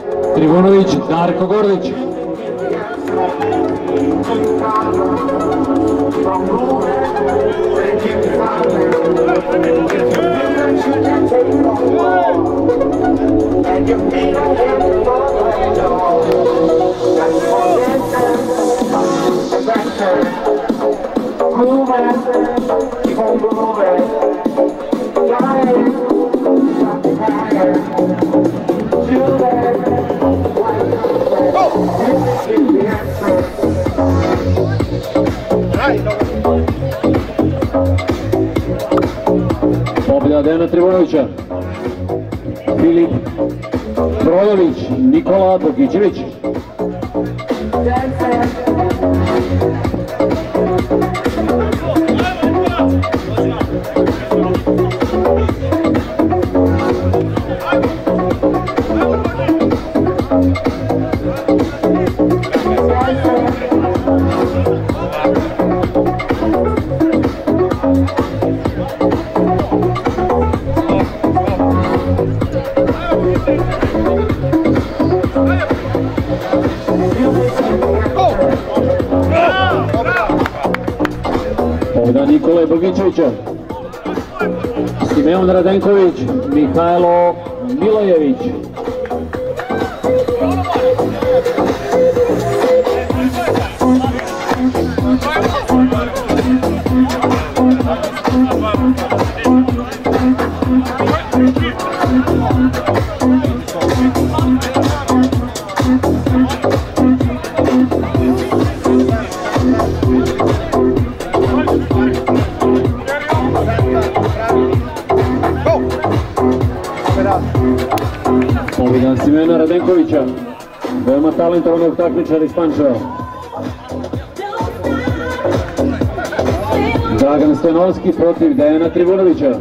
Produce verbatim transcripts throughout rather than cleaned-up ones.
Trivunović, Darko Gordić. Pobjeda Dejana Trivunovića. Filip Brodović, Nikola Bogićević. Pobjeda Nikole Bogićevića. Simeon Radenković, Mihajlo Milojević. Pobjeda Simeona Radenkovića, veoma talentovanog takmičara iz Pančeva. Dragan Stanovski protiv Dejana Trivunovića.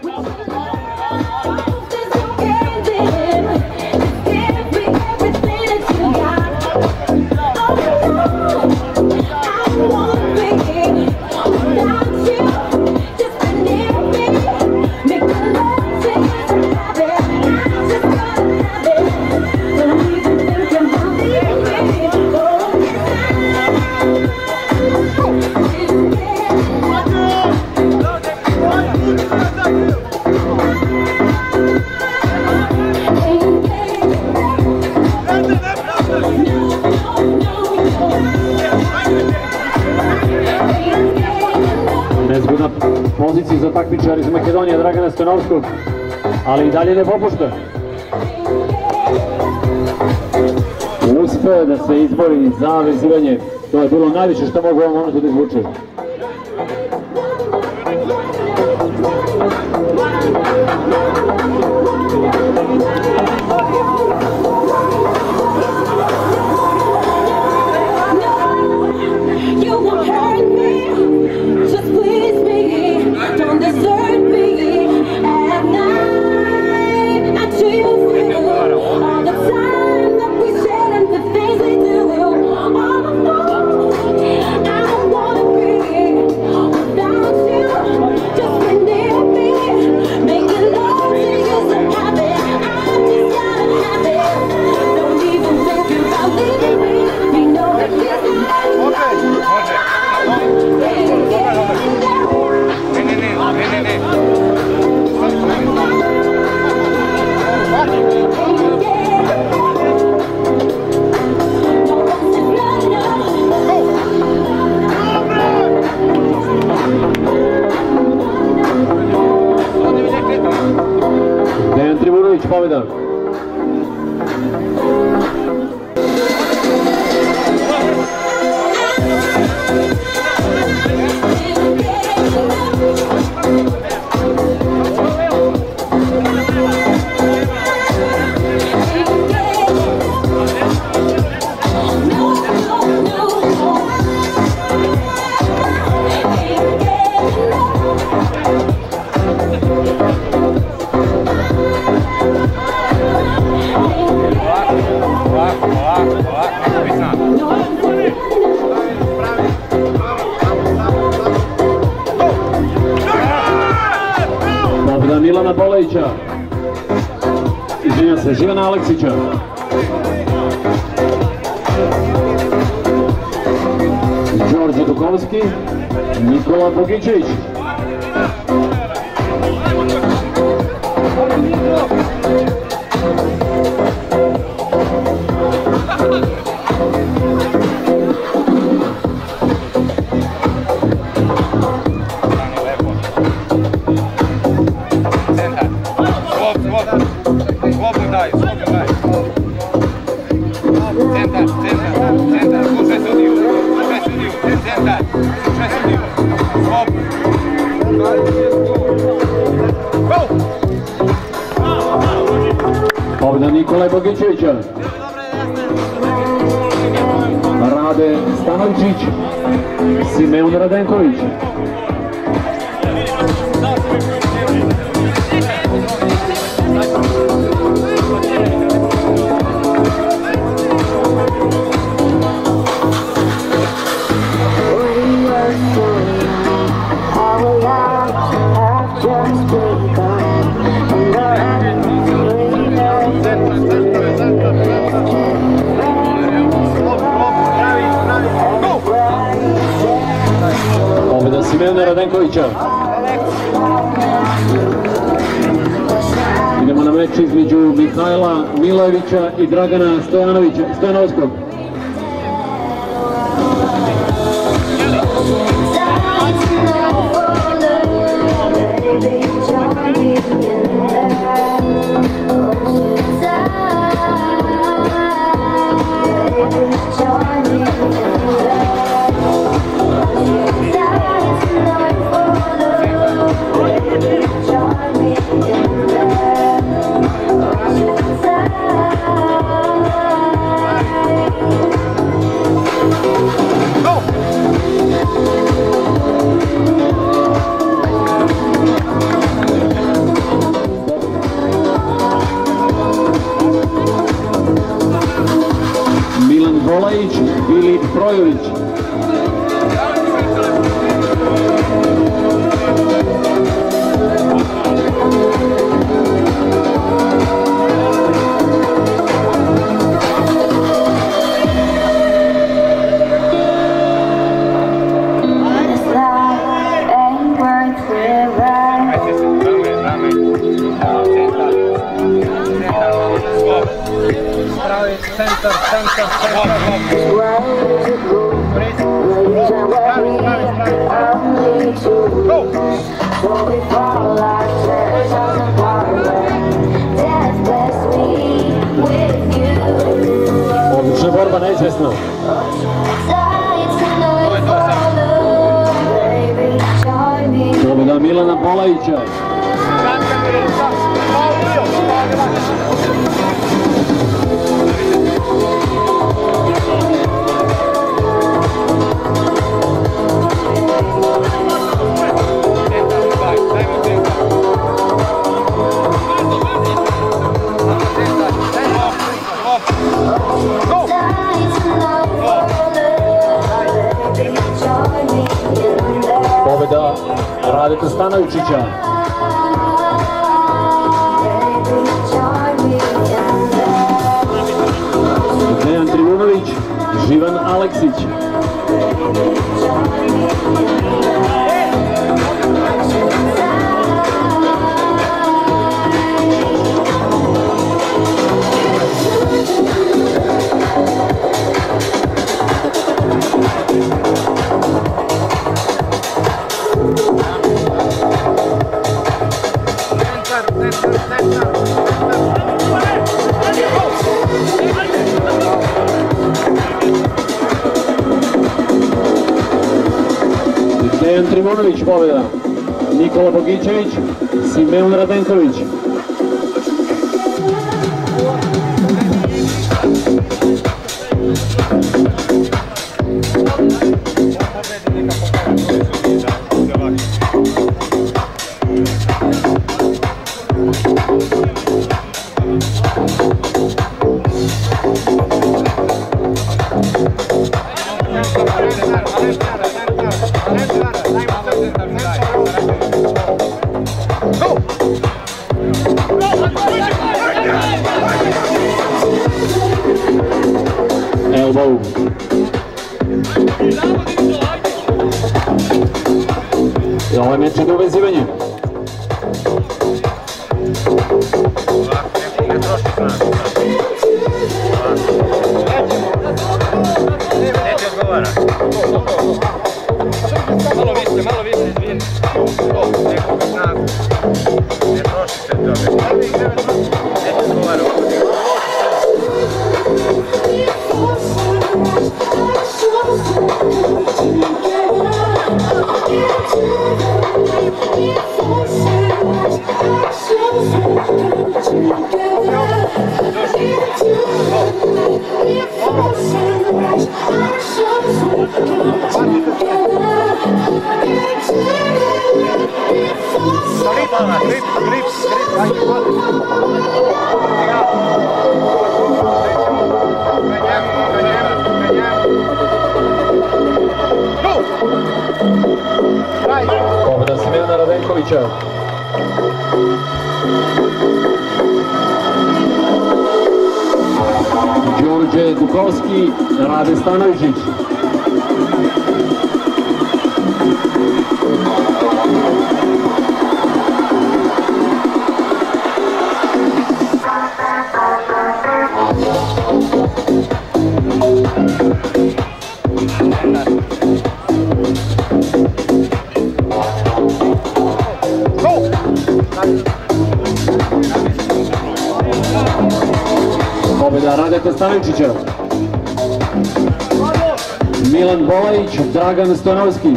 Nezgodna pozicija za takmičar iz Makedonije Dragana Stanovskog, ali i dalje ne popušta. Uspe da se izbori za vezivanje, to je bilo najviše što mogu u ovom momentu da izvuče. Dejan Trivunović, pobjeda. Pobjeda Milana Bolejića. Izvinjam se, Živana Aleksića. Đorđe Dukovski, Nikola Bogićević. Pobjeda Nikole Bogićevića. Rade Stanovičić, Simeon Radenković. Pobjeda Simeona Radenkovića. Idemo na meč između Mihajla Milojevića i Dragana Stojanovića, Stojanovskog. Milan Volajić, Filip Projović. Centar, centar, centar. Odlična borba, neizvesna. Pobjeda Milana Volajića. Pobjeda Radeta Stanovičića. Dejan Trivunović, Živan Aleksić. Dejan Trivunović pobjeda. Nikola Bogićević, Simeon Radenković. Go! nivou. I ovaj meč je do uvezivanja. Neće odgovara. Malo više, malo više, izvini. Nekog snagu. Ne troši se toga. Neće odgovara. Grip, grip, grip, ajde, Pobjeda Simejana Radenkovića. Đorđe Dukovski, Rade Stanovičić. Pobjeda Radeta Stanovičića. Milan Bolajić, Dragan Stonovski.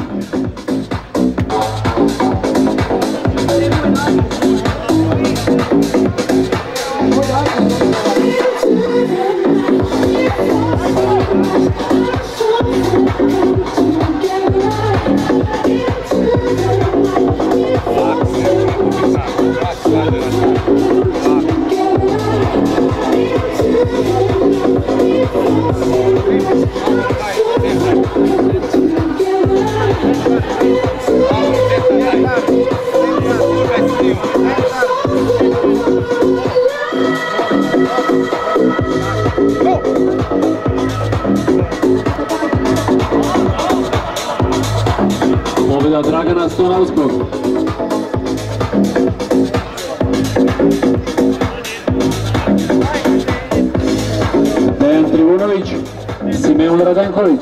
Pobjeda Dragana Stonovskog. Dejan Trivunović, Simeon Radenković.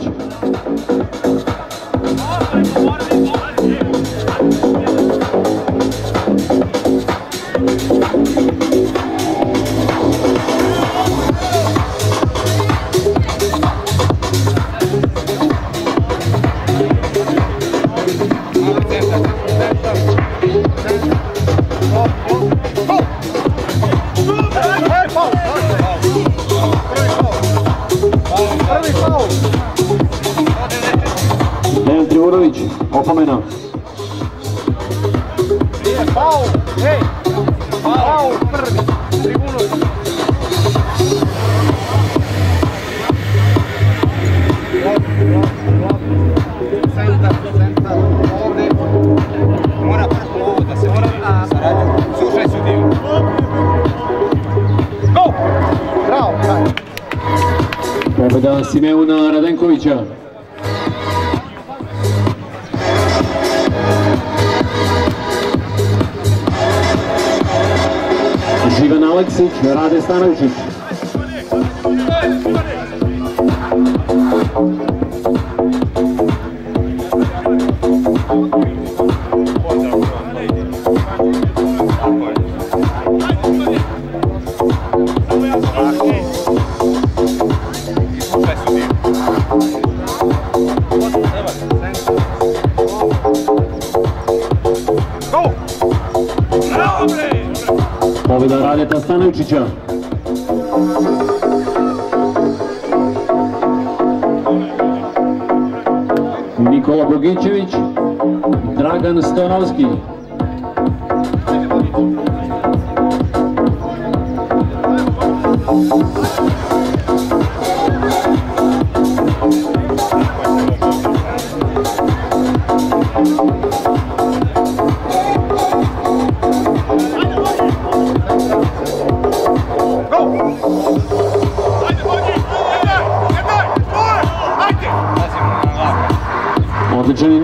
Dejan Trivunović, opomena. Nije, faul, ej, faul, prvi, Trivunović. Centar, centar, ovdje, mora prvo ovo da se mora sarađati, slušaj sudiju. Go! Bravo, bravo. Pobjeda Simeona Radenkovića. Živan Aleksić, Rade Stanovičić. Pobjeda Radeta Stanovičića. Nikola Bogićević, Dragan Stonovski.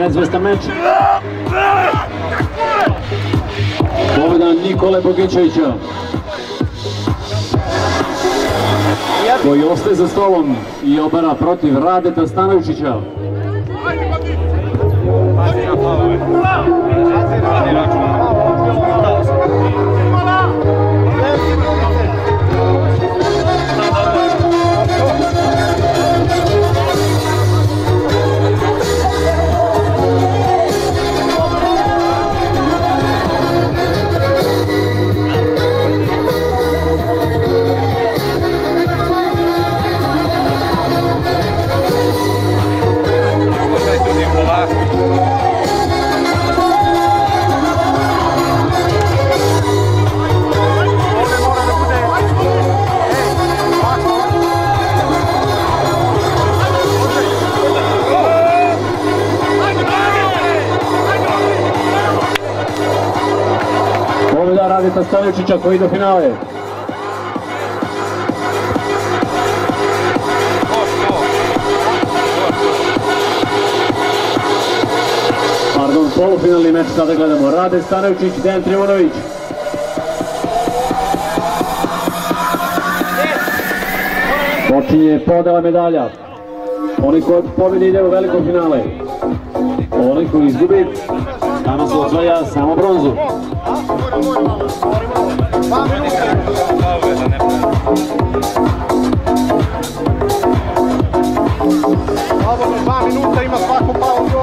neizvestan meč. Pobjeda Nikole Bogićevića, koji ostaje za stolom i obara protiv Radeta Stanovičića. Pobjeda Radeta Stanovičića koji ide do finale. Pardon, polufinalni meč sada gledamo. Radet Stanovičić, Dejan Trivunović. Počinje podela medalja. Oni koji pobjedi ide u veliko finale. Oni koji izgubi, tamo se osvaja samo bronzu. Slobodno dva minuta ima svaku pauzu.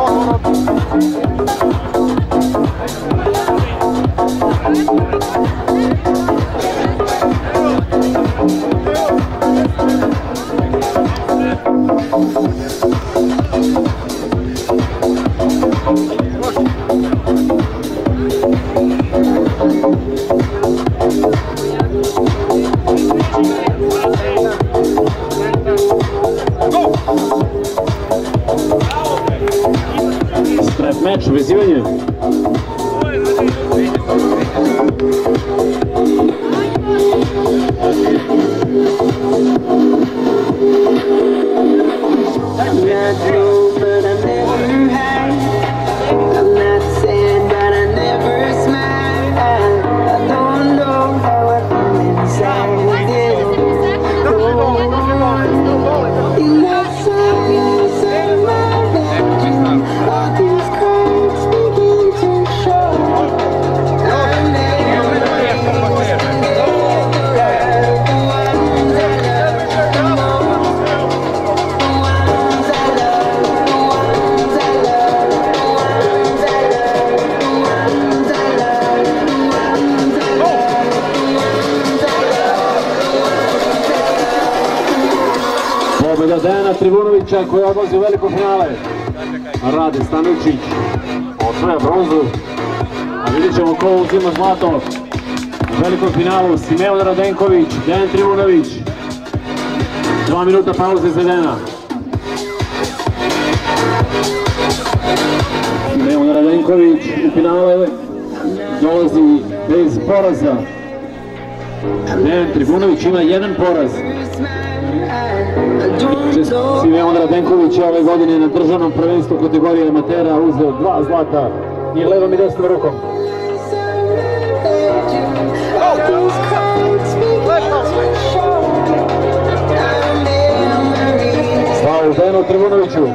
Strep meč, vezivanje. Pobjeda Dejana Trivunovića koji odlazi u veliko finale. Radet Stanovičić osvaja bronzu, a vidjet ćemo ko uzima zlato u velikom finalu. Simeon Radenković, Dejan Trivunović. Dva minuta pauze izvedena. Simeon Radenković u finale dolazi bez poraza. Dejan Trivunović ima jedan poraz. Simeon Radenković je ove godine na državnom prvenstvu kategorije amatera uzeo dva zlata i levom i desnom rukom. Slava Dejanu Trivunoviću.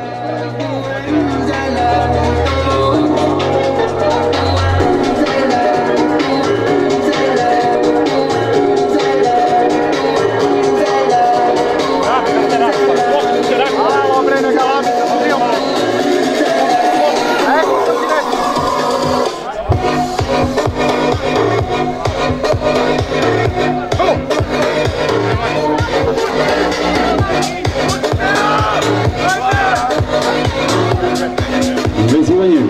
Vezivanje.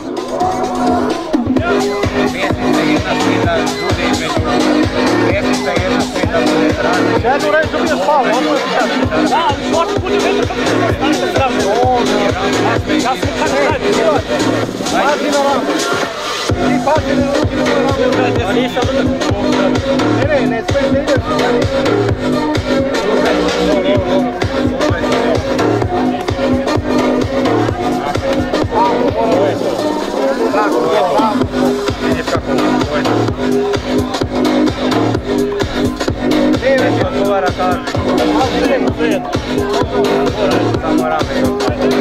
Jednu reći da nije spao, ono je sjeti. Da, ali svaki put je veća kako se stanite zdravlje. Ja sam kako radi. Pazi na ranu. Ti pazi na ruki na ranu. A nisam da ne, ne, ne sve ne ideš. Dobro, dobro, dobro. tako, vidiš kako uvojno. Neće odgovara tako. Samo rame još.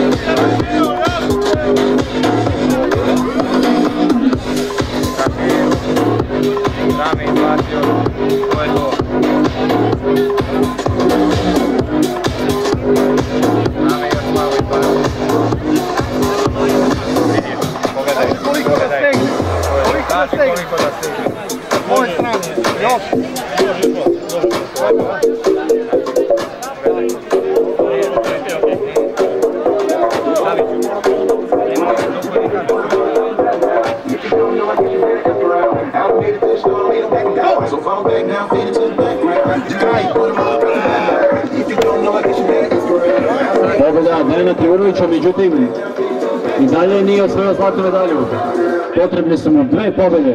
Kafiru, rame izbacio, to je to. Rame još malo izbacio. Vidiš, pogledaj, pogledaj. Kaži koliko da stigne. S moje strane, još. Pobjeda Dejana Trivunovića, međutim i dalje nije osvojio zlatnu medalju. Potrebne su mu dve pobjede.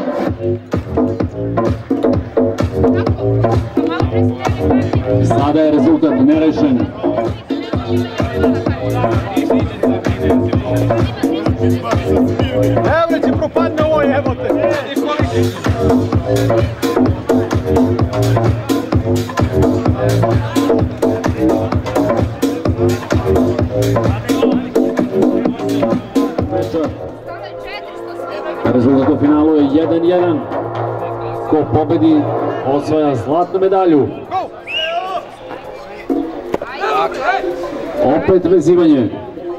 Sada je rezultat nerešen. Evo li će propadne ovo jebote. Rezultat u finalu je jedan jedan. Ko pobedi osvaja zlatnu medalju. Opet vezivanje.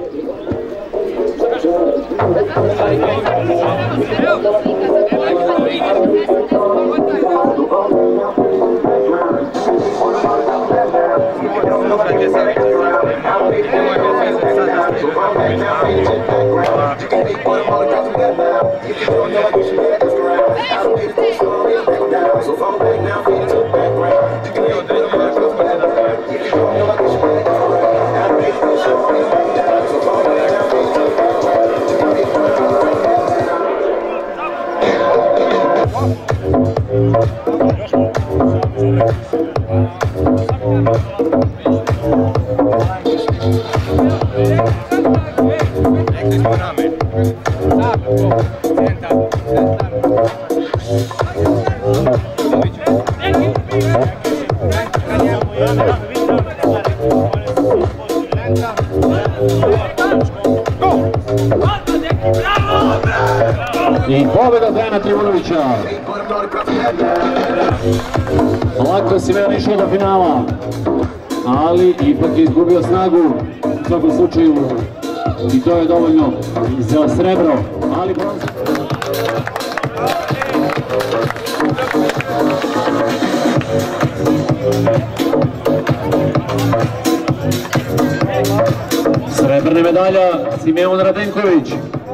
I pobjeda Dejana Trivunovića. Lako Simeon išao do finala, ali ipak je izgubio snagu. U svakom slučaju i to je dovoljno za srebro, ali bronz. Srebrna medalja Simeon Radenković.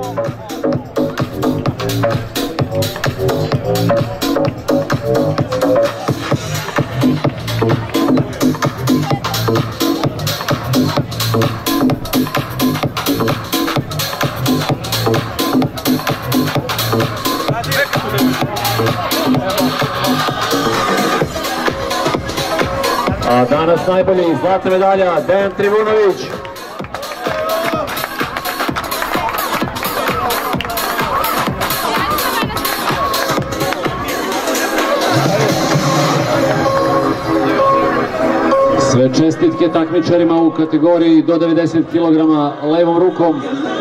A danas najbolji zlatna medalja Dejan Trivunović. Sve čestitke takmičarima u kategoriji do devedeset kilograma levom rukom.